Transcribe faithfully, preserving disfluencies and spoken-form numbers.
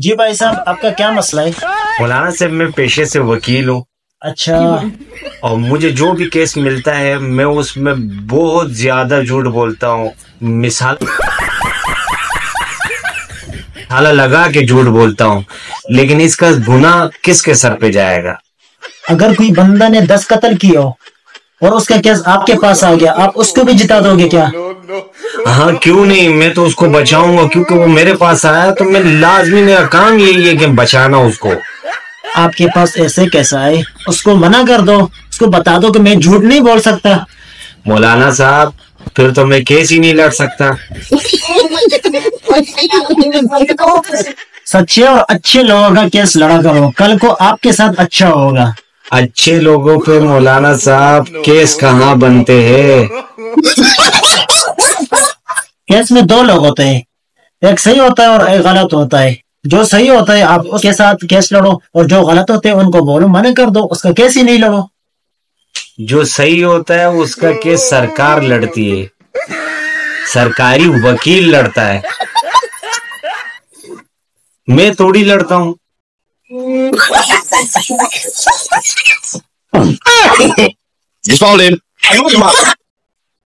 जी भाई साहब, आपका क्या मसला है? मौलाना साहब, मैं पेशे से वकील हूँ। अच्छा। और मुझे जो भी केस मिलता है मैं उसमें बहुत ज्यादा झूठ बोलता हूँ। मिसाल हाला लगा के झूठ बोलता हूँ, लेकिन इसका गुनाह किसके सर पे जाएगा? अगर कोई बंदा ने दस कत्ल किए हो और उसका केस आपके पास आ गया, आप उसको भी जिता दोगे क्या? हाँ, क्यों नहीं, मैं तो उसको बचाऊंगा, क्योंकि वो मेरे पास आया तो मैं लाजमी, मेरा काम यही है कि बचाना उसको। आपके पास ऐसे कैसा है? उसको मना कर दो, उसको बता दो कि मैं झूठ नहीं बोल सकता। मौलाना साहब, फिर तो मैं केस ही नहीं लड़ सकता। सच्चे और अच्छे लोगों का केस लड़ा करो, कल को आपके साथ अच्छा होगा। अच्छे लोगों पे मौलाना साहब केस कहाँ बनते हैं? केस में दो लोग होते हैं, एक सही होता है और एक गलत होता है। जो सही होता है आप उसके साथ केस लड़ो, और जो गलत होते हैं उनको बोलो मना कर दो, उसका केस ही नहीं लड़ो। जो सही होता है उसका केस सरकार लड़ती है, सरकारी वकील लड़ता है, मैं थोड़ी लड़ता हूँ। You found him.